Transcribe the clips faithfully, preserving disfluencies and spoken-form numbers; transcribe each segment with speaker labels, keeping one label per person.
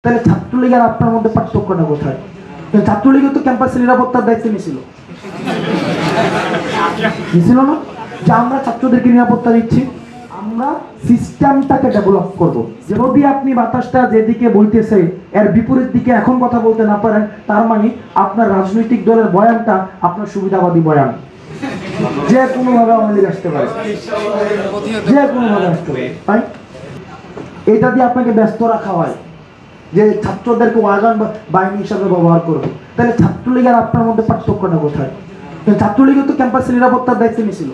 Speaker 1: তাহলে ছাত্রলীগ আর আপনার মধ্যে পার্থক্যটা কোথায়? ছাত্রলীগও তো ক্যাম্পাসে নিরাপত্তার দায়িত্ব নিছিল নিছিল না যে আমরা ছাত্রদেরকে নিরাপত্তা দিচ্ছি। আমরা সিস্টেমটাকে ডেভেলপ করব। যদি আপনি বাতাসটা যেদিকে বইতেছে এর বিপরীত দিকে এখন কথা বলতে না পারেন, তার মানে আপনার রাজনৈতিক দলের বয়ানটা আপনার সুবিধাবাদী বয়ান। যে কোনো ভাবে আওয়ামী লীগ আসতে পারে, যে কোনো ভাবে আসতে পারে। তাই এটা দিয়ে আপনাকে ব্যস্ত রাখা হয় যে ছাত্রদেরকে ওয়াগান বাহিনী হিসাবে ব্যবহার করবে। তাহলে ছাত্রলীগ আর আপনার মধ্যে পার্থক্যটা কোথায়? ছাত্রলীগও তো ক্যাম্পাসে নিরাপত্তার দায়িত্ব নিছিল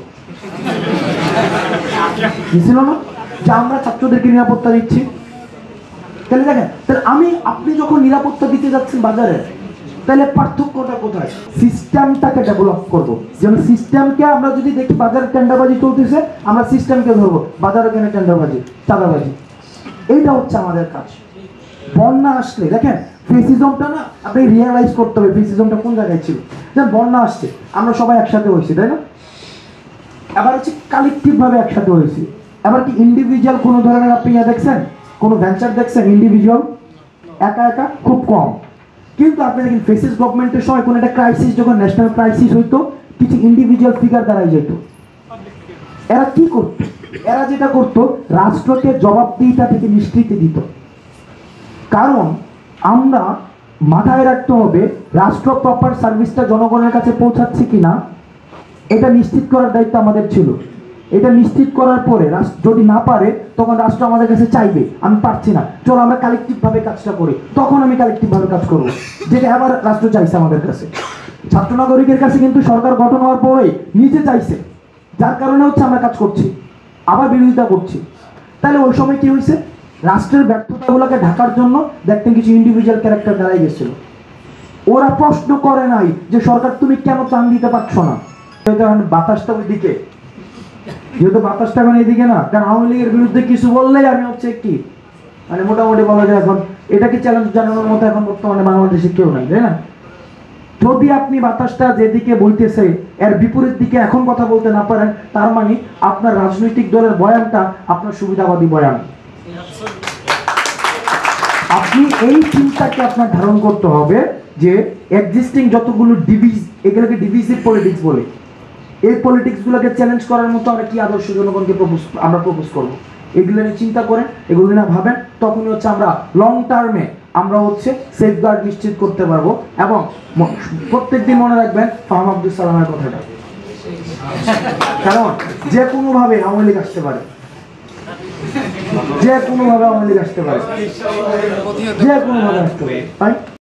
Speaker 1: নিছিল না যে আমরা ছাত্রদেরকে নিরাপত্তা দিচ্ছি। তাহলে দেখেন, তাহলে আমি আপনি যখন নিরাপত্তা দিতে যাচ্ছেন বাজারে, তাহলে পার্থক্যটা কোথায়? সিস্টেমটাকে ডেভেলপ করবো। যেমন সিস্টেমকে আমরা যদি দেখি বাজারে টেন্ডারবাজি চলতেছে, আমরা সিস্টেমকে ধরবো, বাজারে কেন টেন্ডারবাজি, চাঁদাবাজি। এইটা হচ্ছে আমাদের কাজ। বন্যা আসলে দেখেন ফেসিজমটা না আপনি রিয়েলাইজ করতে হবে ফেসিজমটা কোন জায়গায় ছিল। যেমন বন্যা আসছে, আমরা সবাই একসাথে হয়েছি, তাই না? এবার হচ্ছে কালেকটিভ ভাবে একসাথে হয়েছি। এবার কি ইন্ডিভিজুয়াল কোনো ধরনের আপনি ইয়া দেখছেন, কোনো ভেঞ্চার দেখছেন ইন্ডিভিজুয়াল একা একা? খুব কম। কিন্তু আপনি দেখেন ফেসিস গভর্নমেন্টের সময় কোনো একটা ক্রাইসিস, যখন ন্যাশনাল ক্রাইসিস হইতো, কিছু ইন্ডিভিজুয়াল ফিগার দাঁড়াই যেত। এরা কি করত? এরা যেটা করতো, রাষ্ট্রকে জবাবদিহিতা থেকে নিষ্কৃতি দিত। কারণ আমরা মাথায় রাখতে হবে রাষ্ট্র প্রপার সার্ভিসটা জনগণের কাছে পৌঁছাচ্ছে কিনা এটা নিশ্চিত করার দায়িত্ব আমাদের ছিল। এটা নিশ্চিত করার পরে যদি না পারে, তখন রাষ্ট্র আমাদের কাছে চাইবে আমি পারছি না, চলো আমরা কালেকটিভ ভাবে কাজটা করি। তখন আমি কালেকটিভ ভাবে কাজ করবো, যেটা আবার রাষ্ট্র চাইছে আমাদের কাছে। ছাত্র নাগরিকের কাছে কিন্তু সরকার গঠন হওয়ার পরে নিজে চাইছে, যার কারণে হচ্ছে আমরা কাজ করছি, আবার বিরোধিতা করছি। তাহলে ওই সময় কি হয়েছে? রাষ্ট্রের ব্যর্থতাগুলোকে ঢাকার জন্য দেখতেন কিছু ইন্ডিভিজুয়াল ক্যারেক্টার দাঁড়াই গেছিল। ওরা প্রশ্ন করে নাই যে সরকার তুমি কেন ত্রাণ দিতে পারছো না। বাতাসটা ওই দিকে, যেহেতু বাতাসটা এখন এইদিকে না, কারণ আওয়ামী লীগের বিরুদ্ধে কিছু বললেই আমি হচ্ছে কি মানে মোটামুটি বলা যায় এখন এটাকে চ্যালেঞ্জ জানানোর মতো এখন বর্তমানে বাংলাদেশে কেউ নাই, তাই না? যদি আপনি বাতাসটা যেদিকে বইতেছে এর বিপরীত দিকে এখন কথা বলতে না পারেন, তার মানে আপনার রাজনৈতিক দলের বয়ানটা আপনার সুবিধাবাদী বয়ান। আপনি এই চিন্তাকে আপনার ধারণ করতে হবে যে এক্সিস্টিং যতগুলো ডিভিজ, এগুলোকে ডিভিজিভ পলিটিক্স বলে, এই পলিটিক্স গুলোকে চ্যালেঞ্জ করার মতো আমরা কি আদর্শ জনগণকে প্রপোজ আমরা প্রপোজ করবো, এগুলো নিয়ে চিন্তা করেন, এগুলো নিয়ে ভাবেন। তখনই হচ্ছে আমরা লং টার্মে আমরা হচ্ছে সেফগার্ড নিশ্চিত করতে পারবো। এবং প্রত্যেকদিন মনে রাখবেন ফাহাম আব্দুল সালামের কথাটা, কারণ যে কোনো ভাবে আওয়ামী লীগ আসতে পারে, যে কোনো ভাবে আওয়ামী লীগ আসতে পারে, যে কোনো ভাবে আসতে পারে। তাই